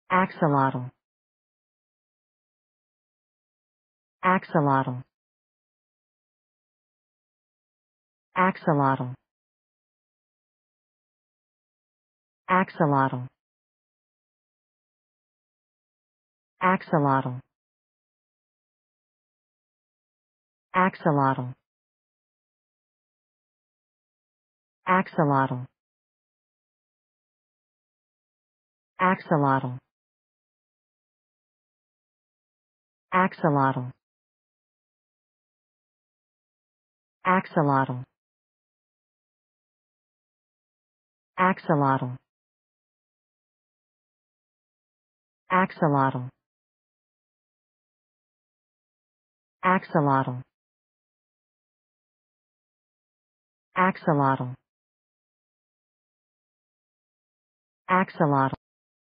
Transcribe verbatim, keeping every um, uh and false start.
Axolotl. Axolotl. Axolotl. Axolotl. Axolotl. Axolotl. Axolotl. Axolotl. Axolotl. Axolotl. Axolotl. Axolotl. Axolotl. Axolotl. Axolotl.